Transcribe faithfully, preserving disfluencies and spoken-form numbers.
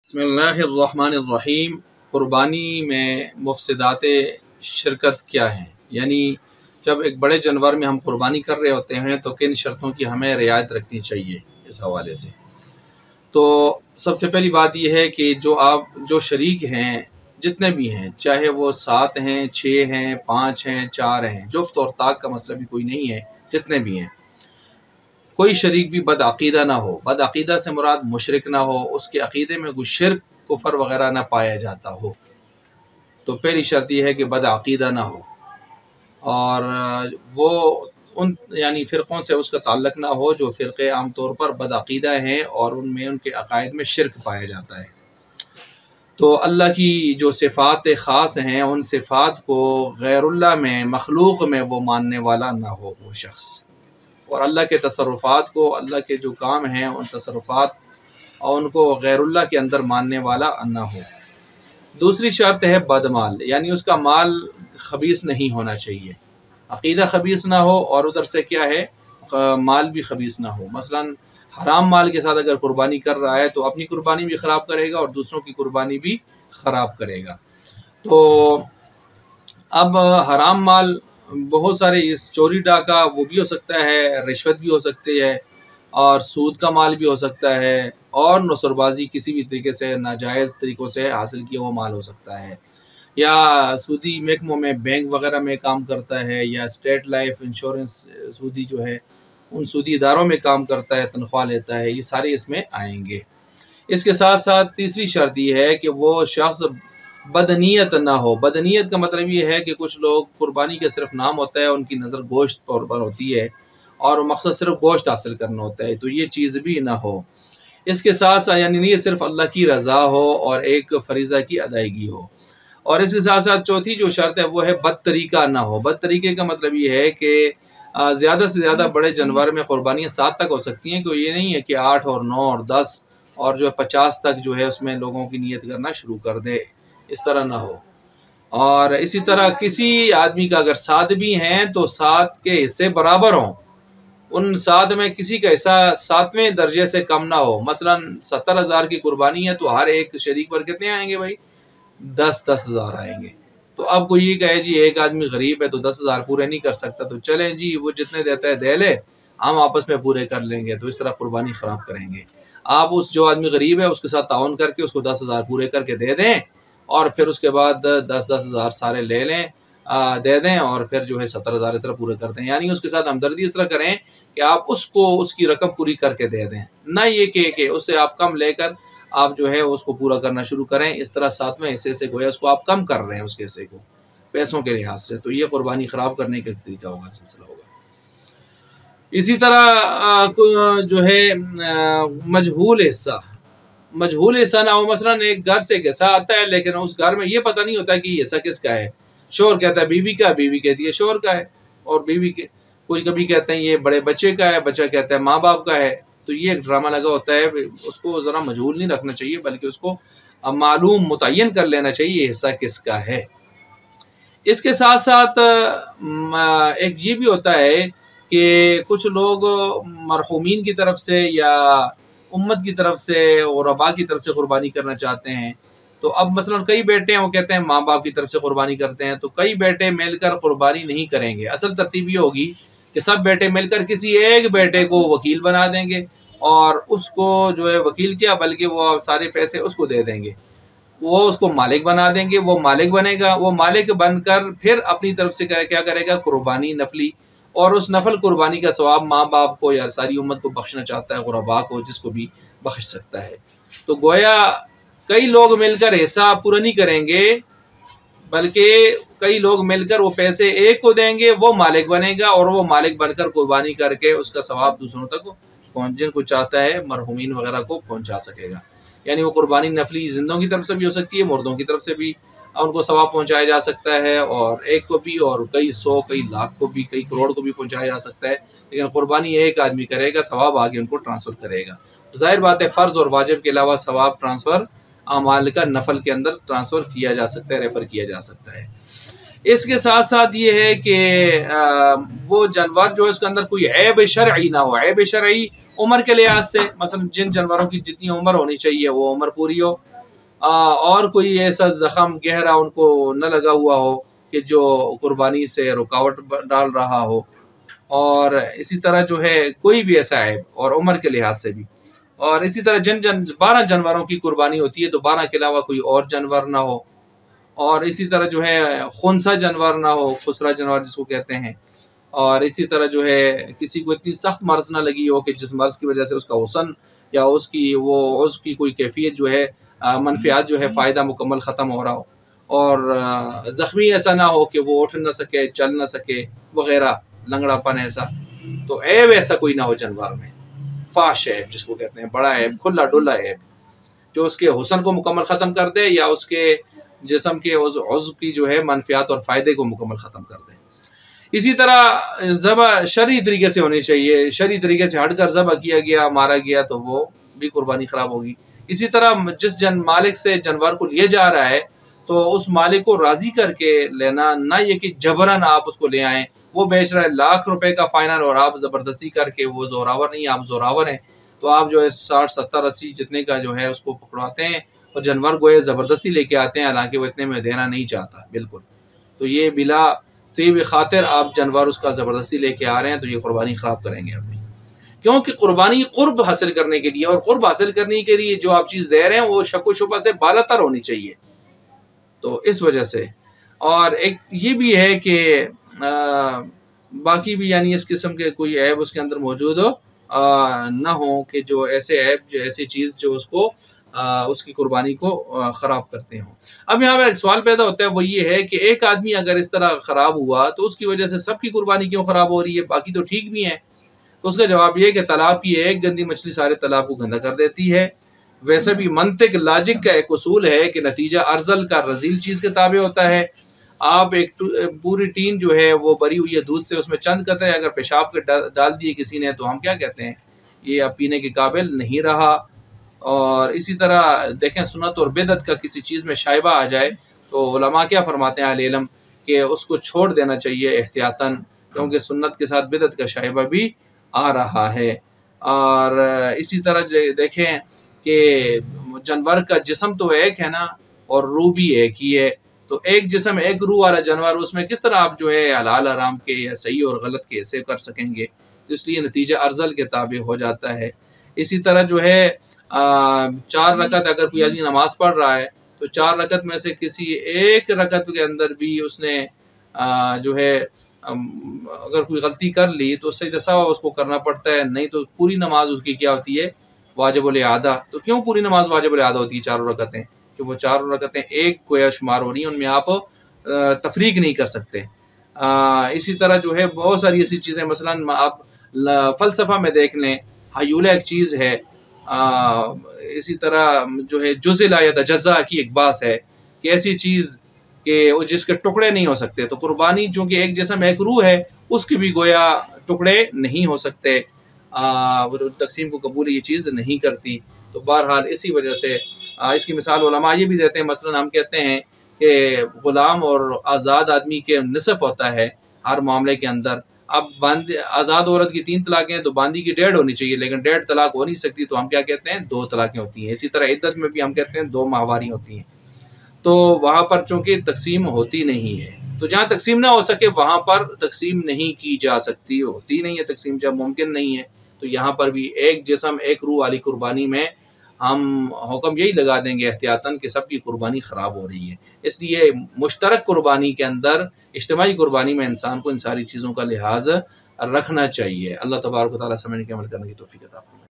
बिस्मिल्लाहिर्रहमानिर्रहीम। क़ुरबानी में मुफ़सिदात शिरकत क्या हैं, यानी जब एक बड़े जानवर में हम क़ुरबानी कर रहे होते हैं तो किन शर्तों की हमें रियायत रखनी चाहिए। इस हवाले से तो सबसे पहली बात यह है कि जो आप जो शरीक हैं, जितने भी हैं, चाहे वो सात हैं, छः हैं, पाँच हैं, चार हैं, जुफ्त और ताक का मसला भी कोई नहीं है, जितने भी हैं, कोई शरीक भी बदअक़ीदा ना हो। बदअक़ीदा से मुराद मुशरिक ना हो, उसके अक़ीदे में कोई शिर्क कुफर वग़ैरह ना पाया जाता हो। तो पहली शर्त यह है कि बदअक़ीदा ना हो और वो उन यानी फ़िरक़ों से उसका ताल्लुक़ ना हो जो फ़िरक़े आम तौर पर बदअक़ीदा हैं और उनमें उनके अक़ायद में शिर्क पाया जाता है। तो अल्लाह की जो सिफ़ात ख़ास हैं, उन सिफ़ात को गैरुल्लाह में, मखलूक़ में वो मानने वाला ना हो वो शख्स, और अल्लाह के तसर्रुफ़ात को, अल्लाह के जो काम हैं उन तसर्रुफ़ात और उनको गैरुल्लाह के अंदर मानने वाला ना हो। दूसरी शर्त है बदमाल, यानी उसका माल खबीस नहीं होना चाहिए। अक़ीदा खबीस ना हो और उधर से क्या है, माल भी खबीस ना हो। मसलन हराम माल के साथ अगर कुर्बानी कर रहा है तो अपनी कुर्बानी भी ख़राब करेगा और दूसरों की कुर्बानी भी ख़राब करेगा। तो अब हराम माल बहुत सारे, इस चोरी डाका वो भी हो सकता है, रिश्वत भी हो सकती है, और सूद का माल भी हो सकता है, और नसरबाजी किसी भी तरीके से नाजायज़ तरीक़ों से हासिल किया हुआ माल हो सकता है, या सूदी महकमों में बैंक वगैरह में काम करता है, या स्टेट लाइफ इंश्योरेंस सूदी जो है उन सूदी इदारों में काम करता है, तनख्वाह लेता है, ये सारे इसमें आएंगे। इसके साथ साथ तीसरी शर्त ये है कि वो शख्स बदनीयत ना हो। बदनीयत का मतलब ये है कि कुछ लोग कुर्बानी के सिर्फ नाम होता है, उनकी नज़र गोश्त पर पर होती है और मकसद सिर्फ गोश्त हासिल करना होता है, तो ये चीज़ भी ना हो। इसके साथ साथ यानी ये सिर्फ अल्लाह की रज़ा हो और एक फ़रीज़ा की अदायगी हो। और इसके साथ साथ चौथी जो शर्त है वो है बदतरीका ना हो। बदतरीके का मतलब ये है कि ज़्यादा से ज़्यादा बड़े जानवर में कुर्बानियाँ सात तक हो सकती हैं, कोई ये नहीं है कि आठ और नौ और दस और जो है पचास तक जो है उसमें लोगों की नीयत करना शुरू कर दे, इस तरह ना हो। और इसी तरह किसी आदमी का अगर सात भी हैं तो सात के हिस्से बराबर हों, उन सात में किसी का हिस्सा सातवें दर्जे से कम ना हो। मसलन सत्तर हज़ार की कुर्बानी है तो हर एक शरीक पर कितने आएंगे भाई, दस दस हज़ार आएंगे। तो अब कोई ये कहे जी एक आदमी गरीब है तो दस हज़ार पूरे नहीं कर सकता, तो चलें जी वो जितने देता है दे ले, हम आपस में पूरे कर लेंगे, तो इस तरह कुर्बानी ख़राब करेंगे। आप उस जो आदमी गरीब है उसके साथ ताउन करके उसको दस हज़ार पूरे करके दे दें और फिर उसके बाद दस दस हज़ार सारे ले लें, आ, दे दें और फिर जो है सत्तर हज़ार इस तरह पूरे कर दें। यानी उसके साथ हमदर्दी इस तरह करें कि आप उसको उसकी रकम पूरी करके दे दें, ना ये कि, कि उससे आप कम लेकर आप जो है उसको पूरा करना शुरू करें। इस तरह सातवें हिस्से से गोया उसको आप कम कर रहे हैं उसके हिस्से को पैसों के लिहाज से, तो ये कुर्बानी ख़राब करने का तरीका होगा, सिलसिला होगा। इसी तरह जो है मजहूल हिस्सा, मजहूल हिस्सा ना हो। मसलन एक घर से एक हिस्सा आता है लेकिन उस घर में ये पता नहीं होता कि ये हिस्सा किसका है। शोहर कहता है बीवी का, बीवी कहती है शोहर का है, और बीवी के कोई कभी कहते हैं ये बड़े बच्चे का है, बच्चा कहता है माँ बाप का है। तो ये एक ड्रामा लगा होता है, उसको ज़रा मजहूल नहीं रखना चाहिए बल्कि उसको मालूम मुतय्यन कर लेना चाहिए ये हिस्सा किसका है। इसके साथ साथ एक ये भी होता है कि कुछ लोग मरहूमीन की तरफ से या उम्मत की तरफ से और रबा की तरफ से कुर्बानी करना चाहते हैं। तो अब मसलन कई बेटे हैं वो कहते हैं माँ बाप की तरफ से कुर्बानी करते हैं, तो कई बेटे मिलकर कुर्बानी नहीं करेंगे। असल तरतीब ये होगी कि सब बेटे मिलकर किसी एक बेटे को वकील बना देंगे और उसको जो है वकील क्या बल्कि वो सारे पैसे उसको दे देंगे, वो उसको मालिक बना देंगे। वो मालिक बनेगा, वो मालिक बनकर फिर अपनी तरफ से क्या करेगा, कुर्बानी नफली, और उस नफल कुर्बानी का सवाब माँ बाप को या सारी उम्मत को बख्शना चाहता है, गुरबा को, जिसको भी बख्श सकता है। तो गोया कई लोग मिलकर हिस्सा पूरा नहीं करेंगे बल्कि कई लोग मिलकर वो पैसे एक को देंगे, वो मालिक बनेगा और वो मालिक बनकर कुर्बानी करके उसका सवाब दूसरों तक पहुँच, जिनको चाहता है मरहूमीन वगैरह को पहुँचा सकेगा। यानी वो कुर्बानी नफली जिंदों की तरफ से भी हो सकती है, मुर्दों की तरफ से भी उनको सवाब पहुंचाया जा सकता है, और एक को भी और कई सौ कई लाख को भी कई करोड़ को भी पहुंचाया जा सकता है। लेकिन कुर्बानी एक आदमी करेगा, सवाब आगे उनको ट्रांसफ़र करेगा। तो जाहिर बात है फ़र्ज़ और वाजिब के अलावा सवाब ट्रांसफ़र अमाल का नफल के अंदर ट्रांसफ़र किया जा सकता है, रेफ़र किया जा सकता है। इसके साथ साथ ये है कि वो जानवर जो है उसके अंदर कोई ऐब शरई ना हो। ऐब शरई उम्र के लिहाज से, मसलन जिन जानवरों की जितनी उम्र होनी चाहिए वो उम्र पूरी हो, اور کوئی ایسا زخم گہرا ان کو نہ لگا ہوا ہو کہ جو قربانی سے رکاوٹ ڈال رہا ہو، اور اسی طرح جو ہے کوئی بھی ایسا عیب، اور عمر کے لحاظ سے بھی، اور اسی طرح جن جن بارہ جانوروں کی قربانی ہوتی ہے تو بارہ کے علاوہ کوئی اور جانور نہ ہو، اور اسی طرح جو ہے خنثی جانور نہ ہو، خسرا جانور جس کو کہتے ہیں، اور اسی طرح جو ہے کسی کو اتنی سخت مرض نہ لگی ہو کہ جس مرض کی وجہ سے اس کا حسن یا اس کی وہ اس کی کوئی کیفیت جو ہے منفیات جو ہے فائدہ مکمل ختم ہو رہا ہو، اور زخمی ایسا نہ ہو کہ وہ اٹھ نہ سکے، چل نہ سکے وغیرہ، لنگڑا پن ایسا، تو عیب ایسا کوئی نہ ہو جانور میں، فاش عیب جس کو کہتے ہیں، بڑا عیب، کھلا ڈلا عیب جو اس کے حسن کو مکمل ختم کر دے یا اس کے جسم کے عضو کی جو ہے منفیات اور فائدے کو مکمل ختم کر دے۔ اسی طرح ذبح شرعی طریقے سے ہونی چاہیے، شرعی طریقے سے ہٹ کر ذبح کیا گیا، مارا گیا تو وہ بھی قربانی خراب ہوگی۔ اسی طرح جس جن مالک سے جانور کو لیا جا رہا ہے تو اس مالک کو راضی کر کے لینا، نہ یہ کہ جبراً آپ اس کو لے آئیں، وہ بیچ رہا ہے لاکھ روپے کا فائنل اور آپ زبردستی کر کے، وہ زوراور نہیں آپ زوراور ہیں، تو آپ جو ہے ساٹھ ستر اسی جتنے کا جو ہے اس کو پکڑواتے ہیں اور جانور کو زبردستی لے کے آتے ہیں، حالانکہ وہ اتنے میں دینا نہیں چاہتا بالکل، تو یہ بلا تو یہ بھی خاطر آپ جانور اس کا زبردستی لے کے آ رہے ہیں تو یہ قربانی خراب کریں گے اپنی، کیونکہ قربانی قرب حاصل کرنے کے لیے، اور قرب حاصل کرنے کے لیے جو آپ چیز دے رہے ہیں وہ شک و شبہ سے بالا تر ہونی چاہیے، تو اس وجہ سے۔ اور ایک یہ بھی ہے کہ باقی بھی یعنی اس قسم کے کوئی عیب اس کے اندر موجود ہو نہ ہو کہ جو ایسے عیب، جو ایسی چیز جو اس کو اس کی قربانی کو خراب کرتے ہوں۔ اب یہاں پر ایک سوال پیدا ہوتا ہے، وہ یہ ہے کہ ایک آدمی اگر اس طرح خراب ہوا تو اس کی وجہ سے سب کی قربانی کیوں خراب ہو رہی ہے، باقی تو ٹھیک بھی ہیں؟ تو اس کا جواب یہ ہے کہ تالاب کی ایک گندی مچھلی سارے تالاب کو گندا کر دیتی ہے۔ ویسے بھی منطق لاجک کا ایک اصول ہے کہ نتیجہ ارذل کا رذیل چیز کے تابع ہوتا ہے۔ آپ ایک پوری ٹین جو ہے وہ بری ہوئی ہے دودھ سے، اس میں چند قطرے اگر پیشاب کے ڈال دیے کسی نے تو ہم کیا کہتے ہیں، یہ اب پینے کے قابل نہیں رہا۔ اور اسی طرح دیکھیں سنت اور بدعت کا کسی چیز میں شائبہ آ جائے تو علماء کیا فرماتے ہیں اہل علم کہ اس کو چھوڑ دینا چاہیے احتیاطاً، کیونکہ سنت کے ساتھ بدعت کا شائبہ بھی آ رہا ہے۔ اور اسی طرح دیکھیں کہ جانور کا جسم تو ایک ہے نا، اور روح بھی ایک ہی ہے، تو ایک جسم ایک روح والا جانور، اس میں کس طرح آپ جو ہے حلال حرام کے یا صحیح اور غلط کے ایسے کر سکیں گے، تو اس لیے نتیجہ ارذل کے تابع ہو جاتا ہے۔ اسی طرح جو ہے چار رکعت اگر کوئی آدمی نماز پڑھ رہا ہے تو چار رکعت میں سے کسی ایک رکعت کے اندر بھی اس نے جو ہے اگر کوئی غلطی کر لی تو سجدہ سہو اس کو کرنا پڑتا ہے، نہیں تو پوری نماز اس کی کیا ہوتی ہے، واجب الاعادہ۔ تو کیوں پوری نماز واجب الاعادہ ہوتی ہے چاروں رکعتیں؟ کہ وہ چاروں رکعتیں ایک گویا شمار ہو رہی ہیں، ان میں آپ تفریق نہیں کر سکتے۔ اسی طرح جو ہے بہت ساری ایسی چیزیں، مثلا آپ فلسفہ میں دیکھ لیں، حیولہ ایک چیز ہے، اسی طرح جو ہے جزء لا یتجزا کی ایک بات ہے کہ ایسی چیز کہ جس کے ٹکڑے نہیں ہو سکتے، تو قربانی چونکہ ایک جسم ایک روح ہے، اس کے بھی گویا ٹکڑے نہیں ہو سکتے، تقسیم کو قبول یہ چیز نہیں کرتی۔ تو بہرحال اسی وجہ سے اس کی مثال علماء یہ بھی دیتے ہیں، مثلا ہم کہتے ہیں کہ غلام اور آزاد آدمی کے نصف ہوتا ہے ہر معاملے کے اندر۔ اب باندھ آزاد عورت کی تین طلاقیں ہیں تو باندی کی ڈیڑھ ہونی چاہیے، لیکن ڈیڑھ طلاق ہو نہیں سکتی، تو ہم کیا کہتے ہیں، دو طلاقیں ہوتی ہیں۔ اسی طرح عدت میں بھی ہم کہتے ہیں دو ماہواری ہوتی ہیں، تو وہاں پر چونکہ تقسیم ہوتی نہیں ہے، تو جہاں تقسیم نہ ہو سکے وہاں پر تقسیم نہیں کی جا سکتی، ہوتی نہیں ہے تقسیم، جب ممکن نہیں ہے تو یہاں پر بھی ایک جسم ایک روح والی قربانی میں ہم حکم یہی لگا دیں گے احتیاطاً کہ سب کی قربانی خراب ہو رہی ہے۔ اس لیے مشترک قربانی کے اندر، اجتماعی قربانی میں انسان کو ان ساری چیزوں کا لحاظ رکھنا چاہیے۔ اللہ تبارک و تعالیٰ سمجھنے کے عمل کرنے کی توفیق عطا فرمائے۔